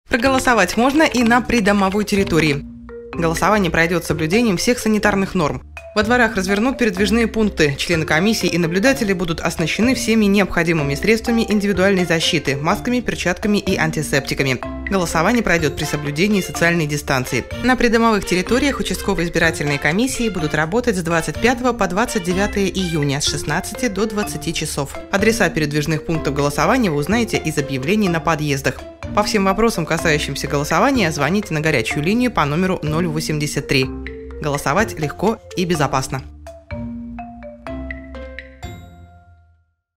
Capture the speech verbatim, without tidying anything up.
Проголосовать можно и на придомовой территории. Голосование пройдет с соблюдением всех санитарных норм. Во дворах развернут передвижные пункты. Члены комиссии и наблюдатели будут оснащены всеми необходимыми средствами индивидуальной защиты – масками, перчатками и антисептиками. Голосование пройдет при соблюдении социальной дистанции. На придомовых территориях участковые избирательные комиссии будут работать с двадцать пятого по двадцать девятое июня с шестнадцати до двадцати часов. Адреса передвижных пунктов голосования вы узнаете из объявлений на подъездах. По всем вопросам, касающимся голосования, звоните на горячую линию по номеру ноль восемьдесят три. Голосовать легко и безопасно.